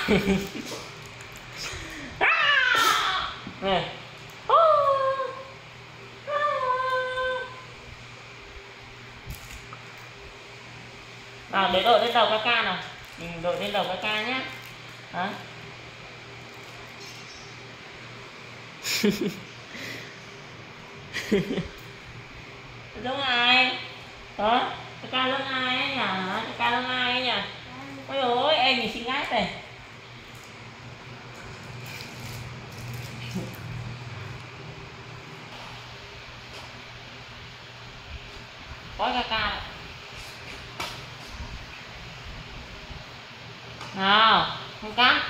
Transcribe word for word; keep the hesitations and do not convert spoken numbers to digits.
Này. Nào để đội lên đầu ca ca nào. Ừ, đội lên đầu ca ca nhé. Đó. Giống ai? Đó, ca ca giống ai ấy nhỉ? Ca ca giống ai ấy nhỉ? Ôi ôi, em nhìn xinh gái này. Có ca ca. Nào, không cắt.